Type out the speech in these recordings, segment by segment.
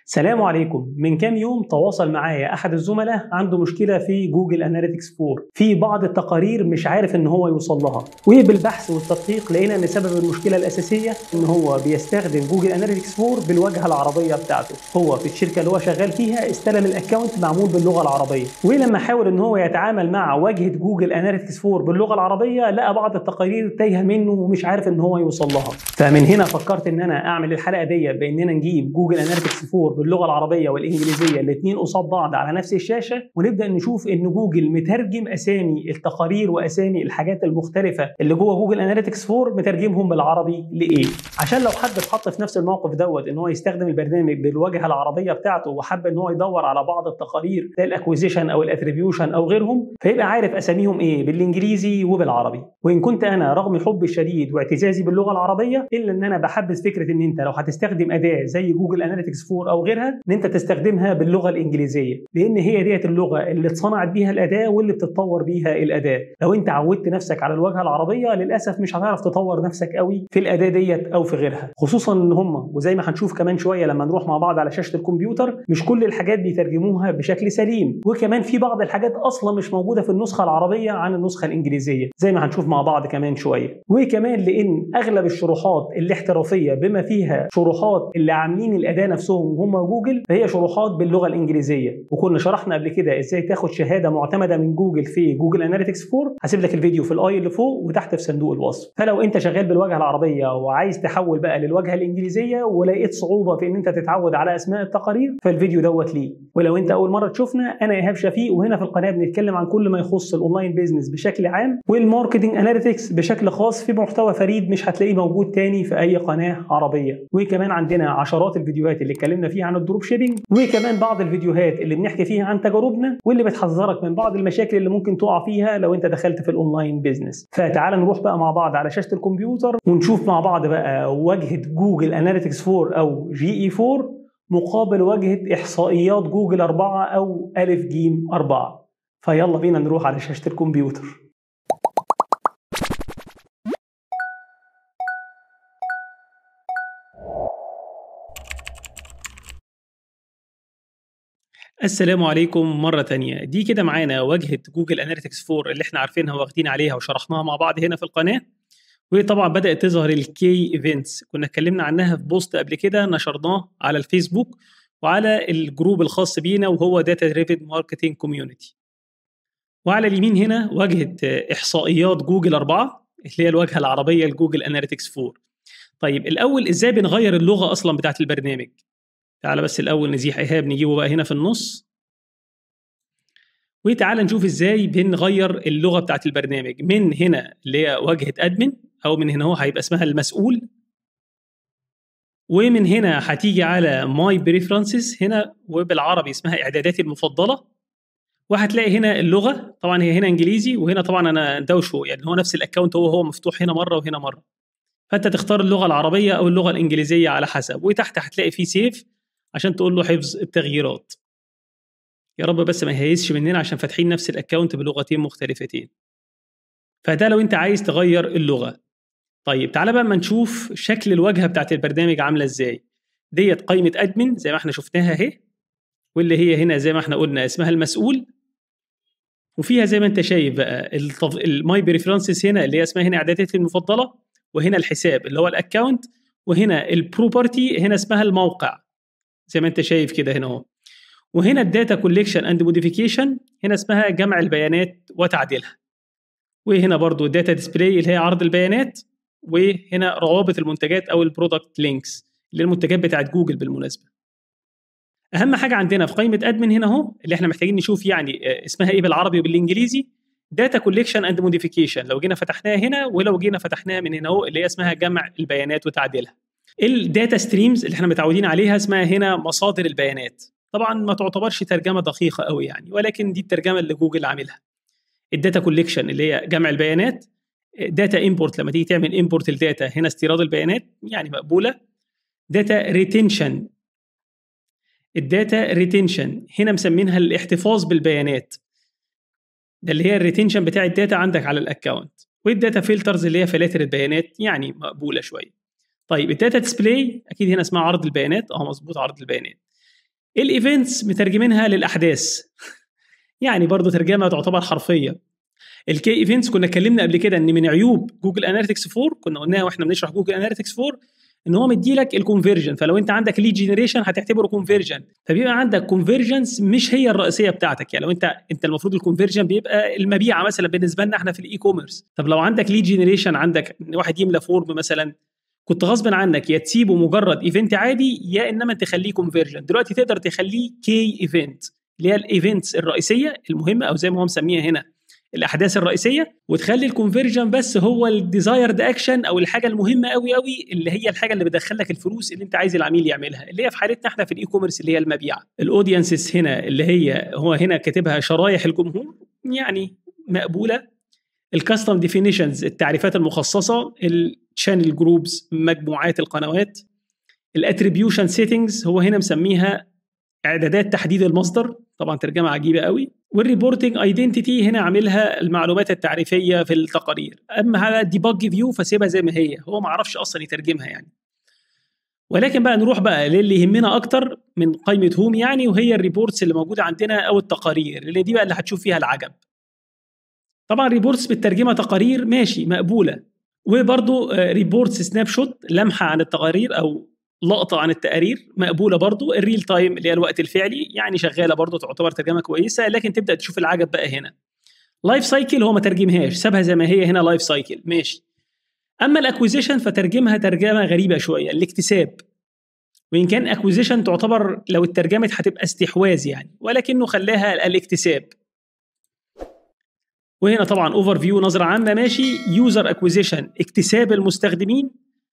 سلام عليكم. من كام يوم تواصل معايا احد الزملاء عنده مشكله في جوجل اناليتكس 4 في بعض التقارير مش عارف ان هو يوصل لها، وبالبحث والتدقيق لقينا ان سبب المشكله الاساسيه ان هو بيستخدم جوجل اناليتكس 4 بالواجهه العربيه بتاعته. هو في الشركه اللي هو شغال فيها استلم الاكونت معمول باللغه العربيه، ولما حاول ان هو يتعامل مع واجهه جوجل اناليتكس 4 باللغه العربيه لقى بعض التقارير تايهه منه ومش عارف ان هو يوصل لها. فمن هنا فكرت ان انا اعمل الحلقه دي باننا نجيب جوجل اناليتكس 4 باللغه العربيه والانجليزيه الاثنين قصاد بعض على نفس الشاشه، ونبدا نشوف ان جوجل مترجم اسامي التقارير واسامي الحاجات المختلفه اللي جوه جوجل اناليتكس 4 مترجمهم بالعربي لايه، عشان لو حد اتحط في نفس الموقف دوت ان هو يستخدم البرنامج بالواجهه العربيه بتاعته وحب ان هو يدور على بعض التقارير زي الاكويزيشن او الاتريبيوشن او غيرهم، فيبقى عارف اساميهم ايه بالانجليزي وبالعربي. وان كنت انا رغم حبي الشديد واعتزازي باللغه العربيه الا ان انا بحبذ فكره ان انت لو هتستخدم اداه زي جوجل اناليتكس 4 او غيرها ان انت تستخدمها باللغه الانجليزيه، لان هي ديت اللغه اللي اتصنعت بيها الاداه واللي بتتطور بيها الاداه. لو انت عودت نفسك على الواجهه العربيه للاسف مش هتعرف تطور نفسك قوي في الاداه ديت او في غيرها، خصوصا ان هم وزي ما هنشوف كمان شويه لما نروح مع بعض على شاشه الكمبيوتر مش كل الحاجات بيترجموها بشكل سليم، وكمان في بعض الحاجات اصلا مش موجوده في النسخه العربيه عن النسخه الانجليزيه زي ما هنشوف مع بعض كمان شويه. وكمان لان اغلب الشروحات الاحترافيه بما فيها شروحات اللي عاملين الاداه نفسهم وهم جوجل فهي شروحات باللغه الانجليزيه، وكنا شرحنا قبل كده ازاي تاخد شهاده معتمده من جوجل في جوجل اناليتكس 4. هسيب لك الفيديو في الاي اللي فوق وتحت في صندوق الوصف. فلو انت شغال بالواجهه العربيه وعايز تحول بقى للواجهه الانجليزيه ولقيت صعوبه في ان انت تتعود على اسماء التقارير فالفيديو دوت ليه. ولو انت اول مره تشوفنا انا ايهاب شفيق، وهنا في القناه بنتكلم عن كل ما يخص الاونلاين بيزنس بشكل عام والماركتنج اناليتكس بشكل خاص في محتوى فريد مش هتلاقيه موجود تاني في اي قناه عربيه. وكمان عندنا عشرات الفيديوهات اللي اتكلمنا فيها عن الدروب شيبينج، وكمان بعض الفيديوهات اللي بنحكي فيها عن تجاربنا واللي بتحذرك من بعض المشاكل اللي ممكن تقع فيها لو انت دخلت في الاونلاين بيزنس. فتعال نروح بقى مع بعض على شاشه الكمبيوتر ونشوف مع بعض بقى واجهه جوجل اناليتكس 4 او جي اي 4 مقابل واجهه احصائيات جوجل 4 او الف جيم 4. فيلا بينا نروح على شاشه الكمبيوتر. السلام عليكم مرة تانية. دي كده معانا واجهة جوجل اناليتكس 4 اللي احنا عارفينها واخدين عليها وشرحناها مع بعض هنا في القناة. وطبعا بدأت تظهر الكي ايفنتس، كنا اتكلمنا عنها في بوست قبل كده نشرناه على الفيسبوك وعلى الجروب الخاص بينا وهو داتا دريفن ماركتنج كوميونتي. وعلى اليمين هنا واجهة احصائيات جوجل 4 اللي هي الواجهة العربية لجوجل اناليتكس 4. طيب الأول ازاي بنغير اللغة أصلا بتاعت البرنامج؟ تعال بس الأول نزيح إيهاب نجيبه بقى هنا في النص، وتعالى نشوف ازاي بنغير اللغه بتاعت البرنامج. من هنا اللي هي واجهه ادمن، او من هنا هو هيبقى اسمها المسؤول، ومن هنا هتيجي على ماي بريفرنسز هنا وبالعربي اسمها اعداداتي المفضله، وهتلاقي هنا اللغه. طبعا هي هنا انجليزي وهنا طبعا انا دوشه، يعني هو نفس الاكونت هو مفتوح هنا مره وهنا مره، فانت تختار اللغه العربيه او اللغه الانجليزيه على حسب. وتحت هتلاقي فيه سيف عشان تقول له حفظ التغييرات. يا رب بس ما يهيسش مننا عشان فاتحين نفس الاكونت بلغتين مختلفتين. فده لو انت عايز تغير اللغه. طيب تعالى بقى ما نشوف شكل الواجهه بتاعت البرنامج عامله ازاي. ديت قائمه ادمن زي ما احنا شفناها اهي، واللي هي هنا زي ما احنا قلنا اسمها المسؤول، وفيها زي ما انت شايف بقى الماي بريفرنسز هنا اللي هي اسمها هنا اعداداتي المفضله، وهنا الحساب اللي هو الاكونت، وهنا البروبرتي هنا اسمها الموقع زي ما انت شايف كده هنا اهو، وهنا الداتا كوليكشن اند موديفيكيشن هنا اسمها جمع البيانات وتعديلها، وهنا برضو داتا ديسبلاي اللي هي عرض البيانات، وهنا روابط المنتجات او البرودكت لينكس اللي المنتجات بتاعت جوجل بالمناسبه. اهم حاجه عندنا في قائمه ادمن هنا اهو اللي احنا محتاجين نشوف يعني اسمها ايه بالعربي وبالانجليزي، داتا كوليكشن اند موديفيكيشن. لو جينا فتحناها هنا ولو جينا فتحناها من هنا اهو اللي هي اسمها جمع البيانات وتعديلها. الداتا ستريمز اللي احنا متعودين عليها اسمها هنا مصادر البيانات. طبعا ما تعتبرش ترجمه دقيقه قوي يعني، ولكن دي الترجمه اللي جوجل عاملها. الداتا كوليكشن اللي هي جمع البيانات، داتا امبورت لما تيجي تعمل امبورت الداتا هنا استيراد البيانات يعني مقبوله. داتا ريتنشن، الداتا ريتنشن هنا مسمينها الاحتفاظ بالبيانات، ده اللي هي الريتنشن بتاع الداتا عندك على الاكونت. والداتا فلترز اللي هي فلاتر البيانات يعني مقبوله شويه. طيب الداتا ديسبلاي اكيد هنا اسمها عرض البيانات، مظبوط عرض البيانات. الايفنتس مترجمينها للاحداث يعني برضو ترجمه تعتبر حرفيه. الكي ايفنتس كنا اتكلمنا قبل كده ان من عيوب جوجل اناليتكس 4 كنا قلناها واحنا بنشرح جوجل اناليتكس 4 ان هو مديلك الكونفرجن، فلو انت عندك ليد جنريشن هتعتبره كونفرجن، فبيبقى عندك كونفرجنز مش هي الرئيسيه بتاعتك. يعني لو انت المفروض الكونفرجن بيبقى المبيعه مثلا بالنسبه لنا احنا في الاي كوميرس. طب لو عندك ليد جنريشن، عندك واحد يملى فورم مثلا، كنت غصب عنك يا تسيبه مجرد ايفنت عادي يا انما تخليه كونفرجن. دلوقتي تقدر تخليه كي ايفنت اللي هي الايفنتس الرئيسيه المهمه، او زي ما هو مسميها هنا الاحداث الرئيسيه، وتخلي الكونفرجن بس هو الديزايرد اكشن او الحاجه المهمه قوي قوي اللي هي الحاجه اللي بتدخلك الفلوس اللي انت عايز العميل يعملها، اللي هي في حالتنا احنا في الاي كوميرس اللي هي المبيعه. الاودينسز هنا اللي هو هنا كاتبها شرايح الجمهور، يعني مقبوله. الكاستم ديفينيشنز التعريفات المخصصه، الشانل جروبز مجموعات القنوات، الاتريبيوشن سيتنجز هو هنا مسميها اعدادات تحديد المصدر، طبعا ترجمه عجيبه قوي. والريبورتنج ايدنتيتي هنا عاملها المعلومات التعريفيه في التقارير. اما على ديباج فيو فسيبها زي ما هو ما عرفش اصلا يترجمها يعني. ولكن بقى نروح بقى للي يهمنا اكتر من قائمه هوم يعني، وهي الريبورتس اللي موجوده عندنا او التقارير، اللي دي بقى اللي هتشوف فيها العجب. طبعا ريبورتس بالترجمه تقارير ماشي مقبوله، وبرضو ريبورتس سناب شوت لمحه عن التقارير او لقطه عن التقارير مقبوله برضو. الريل تايم اللي هي الوقت الفعلي يعني شغاله برضو، تعتبر ترجمه كويسه. لكن تبدا تشوف العجب بقى هنا. لايف سايكل هو ما ترجمهاش، سابها زي ما هي هنا لايف سايكل ماشي. اما الاكويزيشن فترجمها ترجمه غريبه شويه، الاكتساب. وان كان اكويزيشن تعتبر لو اترجمت هتبقى استحواذ يعني، ولكنه خلاها الاكتساب. وهنا طبعا اوفر فيو نظره عامه ماشي. يوزر اكويزيشن اكتساب المستخدمين،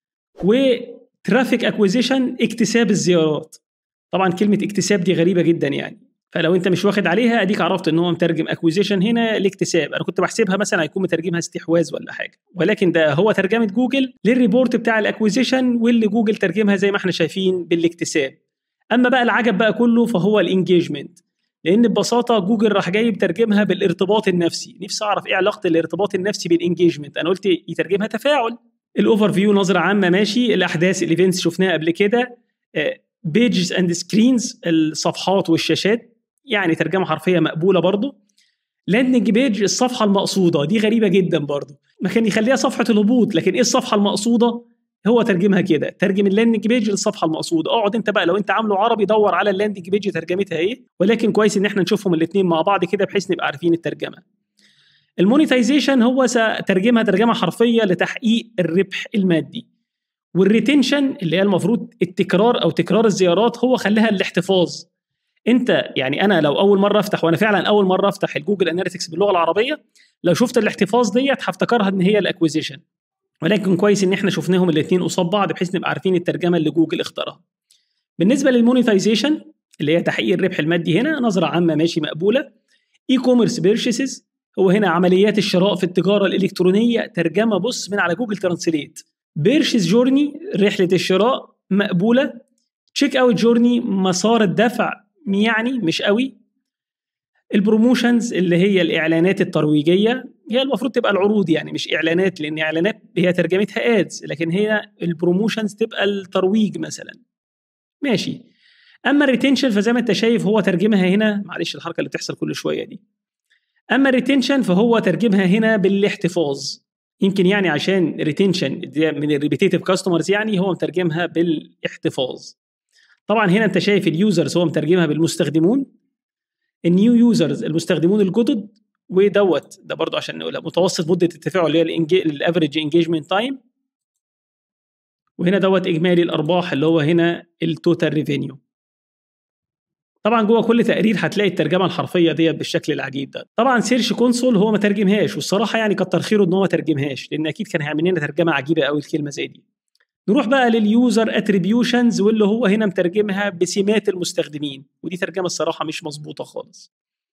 وترافيك اكويزيشن اكتساب الزيارات. طبعا كلمه اكتساب دي غريبه جدا يعني، فلو انت مش واخد عليها اديك عرفت ان هو مترجم اكويزيشن هنا الاكتساب. انا كنت بحسبها مثلا هيكون مترجمها استحواذ ولا حاجه، ولكن ده هو ترجمه جوجل للريبورت بتاع الاكويزيشن، واللي جوجل ترجمها زي ما احنا شايفين بالاكتساب. اما بقى العجب بقى كله فهو الانجيجمنت، لان ببساطه جوجل راح جاي بترجمها بالارتباط النفسي. نفسي اعرف ايه علاقه الارتباط النفسي بالانجيجمنت، انا قلت يترجمها تفاعل. الاوفر فيو نظره عامه ماشي. الاحداث الايفنتس شفناها قبل كده. بيجز اند سكرينز الصفحات والشاشات، يعني ترجمه حرفيه مقبوله برضو. لاندنج بيج الصفحه المقصوده، دي غريبه جدا برضو، ما كان يخليها صفحه الهبوط، لكن ايه الصفحه المقصوده؟ هو ترجمها كده، ترجم اللاندنج بيج للصفحه المقصوده. اقعد انت بقى لو انت عامله عربي دور على اللاندنج بيج ترجمتها ايه، ولكن كويس ان احنا نشوفهم الاثنين مع بعض كده بحيث نبقى عارفين الترجمه. المونيتايزيشن هو ترجمها ترجمه حرفيه لتحقيق الربح المادي. والريتنشن اللي هي المفروض التكرار او تكرار الزيارات هو خلاها الاحتفاظ. انت يعني انا لو اول مره افتح، وانا فعلا اول مره افتح الجوجل اناليتكس باللغه العربيه، لو شفت الاحتفاظ ديت هفتكرها ان هي الاكويزيشن. ولكن كويس ان احنا شفناهم الاثنين قصاد بعض بحيث نبقى عارفين الترجمه اللي جوجل اختارها. بالنسبه للمونيتايزيشن اللي هي تحقيق الربح المادي، هنا نظره عامه ماشي مقبوله. اي كوميرس بيرشيسز هو هنا عمليات الشراء في التجاره الالكترونيه، ترجمه بص من على جوجل ترانسليت. بيرشيز جورني رحله الشراء مقبوله. تشيك اوت جورني مسار الدفع يعني مش قوي. البروموشنز اللي هي الاعلانات الترويجيه، هي المفروض تبقى العروض يعني مش اعلانات، لان اعلانات هي ترجمتها ادز، لكن هي البروموشنز تبقى الترويج مثلا ماشي. اما الريتنشن فزي ما انت شايف هو ترجمها هنا، معلش الحركه اللي بتحصل كل شويه دي. اما الريتنشن فهو ترجمها هنا بالاحتفاظ، يمكن يعني عشان ريتنشن من الريبيتيتيف كاستمرز يعني هو مترجمها بالاحتفاظ. طبعا هنا انت شايف اليوزرز هو مترجمها بالمستخدمون. النيو يوزرز المستخدمون الجدد. ودوت ده برضو عشان نقول متوسط مده التفاعل اللي هي الافريج انجيجمنت تايم. وهنا دوت اجمالي الارباح اللي هو هنا التوتال ريفينيو. طبعا جوه كل تقرير هتلاقي الترجمه الحرفيه ديت بالشكل العجيب ده. طبعا سيرش كونسول هو ما ترجمهاش، والصراحه يعني كتر خيره ان هو ما ترجمهاش، لان اكيد كان هيعمل لنا ترجمه عجيبه قوي الكلمه زي دي. نروح بقى لليوزر اتريبيوشنز، واللي هو هنا مترجمها بسمات المستخدمين، ودي ترجمه الصراحه مش مظبوطه خالص.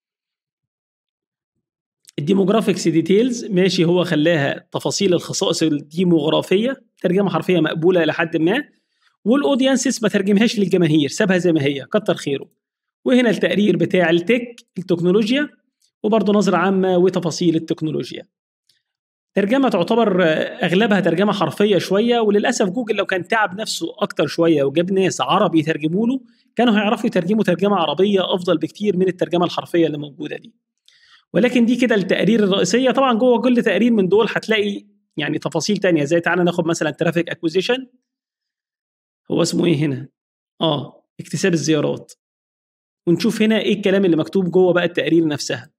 الديموغرافيكس ديتيلز ماشي، هو خلاها تفاصيل الخصائص الديموغرافيه، ترجمه حرفيه مقبوله لحد ما. والاودينسز ما ترجمهاش للجماهير، سابها زي ما هي كتر خيره. وهنا التقرير بتاع التكنولوجيا، وبرضه نظره عامه وتفاصيل التكنولوجيا. ترجمه تعتبر اغلبها ترجمه حرفيه شويه، وللاسف جوجل لو كان تعب نفسه اكتر شويه وجاب ناس عربي يترجموا له كانوا هيعرفوا يترجموا ترجمه عربيه افضل بكتير من الترجمه الحرفيه اللي موجوده دي. ولكن دي كده التقارير الرئيسيه. طبعا جوه كل تقرير من دول هتلاقي يعني تفاصيل تانية، زي تعالى ناخد مثلا ترافيك اكوزيشن، هو اسمه ايه هنا؟ اكتساب الزيارات، ونشوف هنا ايه الكلام اللي مكتوب جوه بقى التقارير نفسها.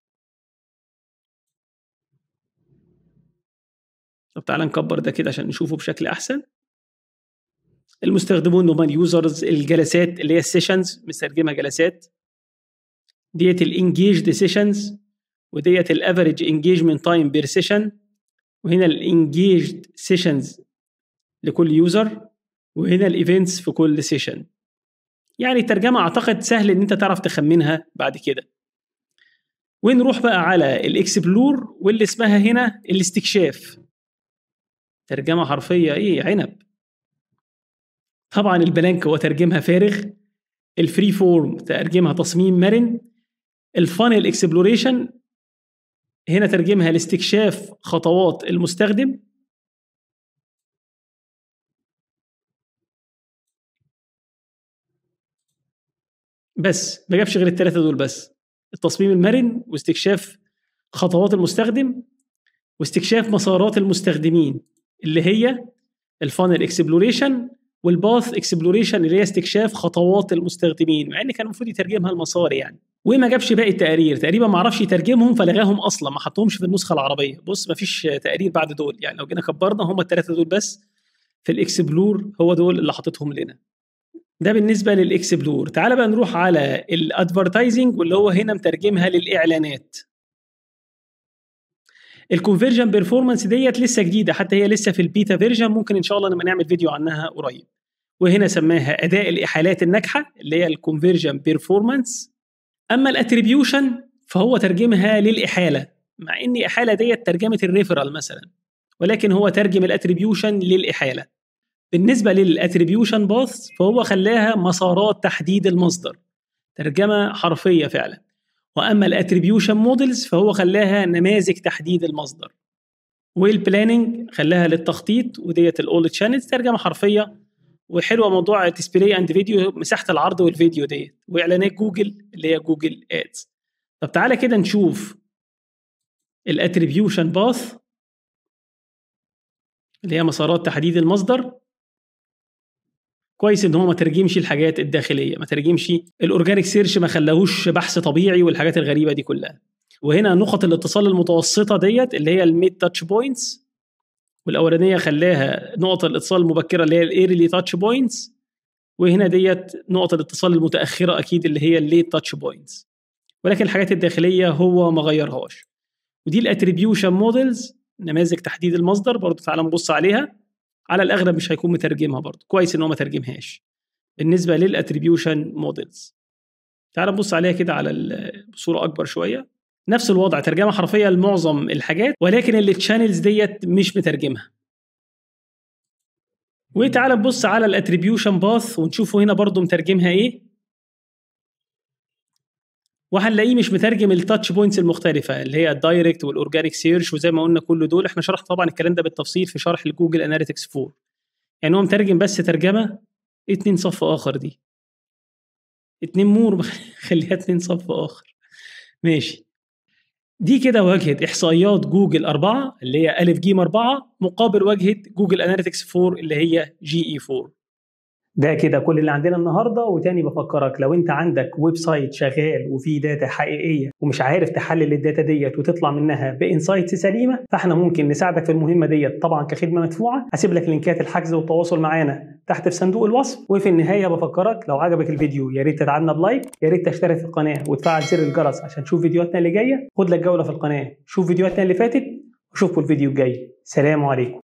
طب تعالى نكبر ده كده عشان نشوفه بشكل احسن. المستخدمون هم اليوزرز، الجلسات اللي هي السيشنز مستخدمه جلسات، ديت الانجيجد سيشنز، وديت الافريج انجيجمنت تايم بير سيشن، وهنا الانجيجد سيشنز لكل يوزر، وهنا الايفنتس في كل سيشن. يعني الترجمه اعتقد سهل ان انت تعرف تخمنها بعد كده. ونروح بقى على الاكسبلور، واللي اسمها هنا الاستكشاف. ترجمه حرفيه ايه عنب. طبعا البلانك هو ترجمها فارغ، الفري فورم ترجمها تصميم مرن، الفانل اكسبلوريشن هنا ترجمها لاستكشاف خطوات المستخدم، بس ما جابش غير الثلاثه دول بس، التصميم المرن واستكشاف خطوات المستخدم واستكشاف مسارات المستخدمين اللي هي الفانل اكسبلوريشن، والباث اكسبلوريشن اللي هي استكشاف خطوات المستخدمين، مع ان كان المفروض يترجمها المسار يعني. وما جابش باقي التقارير، تقريبا ما عرفش يترجمهم فلغاهم اصلا، ما حطهمش في النسخه العربيه. بص ما فيش تقارير بعد دول، يعني لو جينا كبرنا هم الثلاثه دول بس في الاكسبلور، هو دول اللي حاططهم لنا. ده بالنسبه للاكسبلور. تعال بقى نروح على الادفرتايزنج، واللي هو هنا مترجمها للاعلانات. الكونفرجن بيرفورمانس ديت لسه جديده، حتى هي لسه في البيتا فيرجن، ممكن ان شاء الله نبقى نعمل فيديو عنها قريب. وهنا سماها اداء الاحالات الناجحه اللي هي الكونفرجن بيرفورمانس. اما الاتريبيوشن فهو ترجمها للاحاله، مع ان احاله ديت ترجمه الريفرال مثلا، ولكن هو ترجم الاتريبيوشن للاحاله. بالنسبه للاتريبيوشن باث فهو خلاها مسارات تحديد المصدر، ترجمه حرفيه فعلا. واما الاتريبيوشن مودلز فهو خلاها نماذج تحديد المصدر. والبلاننج خلاها للتخطيط، وديت الاول تشانلز ترجمه حرفيه. وحلوه موضوع ديسبلاي اند فيديو، مساحه العرض والفيديو ديت، واعلانات جوجل اللي هي جوجل ادز. طب تعالى كده نشوف الاتريبيوشن باث اللي هي مسارات تحديد المصدر. كويس ان هو ما ترجمش الحاجات الداخليه، ما ترجمش الاورجانيك سيرش، ما خلاهوش بحث طبيعي والحاجات الغريبه دي كلها. وهنا نقط الاتصال المتوسطه ديت اللي هي الميد تاتش بوينتس، والاولانيه خلاها نقط الاتصال المبكره اللي هي الايرلي تاتش بوينتس، وهنا ديت نقط الاتصال المتاخره اكيد اللي هي الليت تاتش بوينتس. ولكن الحاجات الداخليه هو ما غيرهاش. ودي الاتريبيوشن مودلز، نماذج تحديد المصدر، برضو تعالى نبص عليها. على الاغلب مش هيكون مترجمها، برضو كويس ان هو ما ترجمهاش. بالنسبه للاتريبيوشن مودلز تعال نبص عليها كده على بصوره اكبر شويه. نفس الوضع، ترجمه حرفيه لمعظم الحاجات، ولكن اللي الشانلز ديت مش مترجمها. وتعال نبص على الاتريبيوشن باث ونشوفه هنا برضو مترجمها ايه. وهنلاقيه مش مترجم التاتش بوينتس المختلفه اللي هي الدايركت والاورجانيك سيرش، وزي ما قلنا كل دول احنا شرحنا طبعا الكلام ده بالتفصيل في شرح الجوجل اناليتكس 4. يعني هو مترجم بس ترجمه 2 صف اخر، دي 2 مور خليها 2 صف اخر ماشي. دي كده واجهه احصائيات جوجل 4 اللي هي الف جيم 4 مقابل واجهه جوجل اناليتكس 4 اللي هي جي اي 4. ده كده كل اللي عندنا النهارده. وتاني بفكرك، لو انت عندك ويب سايت شغال وفيه داتا حقيقيه ومش عارف تحلل الداتا ديت وتطلع منها بانسايتس سليمه، فاحنا ممكن نساعدك في المهمه ديت طبعا كخدمه مدفوعه. هسيب لك لينكات الحجز والتواصل معانا تحت في صندوق الوصف. وفي النهايه بفكرك، لو عجبك الفيديو يا ريت تدعمنا بلايك، يا ريت تشترك في القناه وتفعل زر الجرس عشان تشوف فيديوهاتنا اللي جايه. خد لك جوله في القناه، شوف فيديوهاتنا اللي فاتت، واشوفكم الفيديو الجاي. سلام عليكم.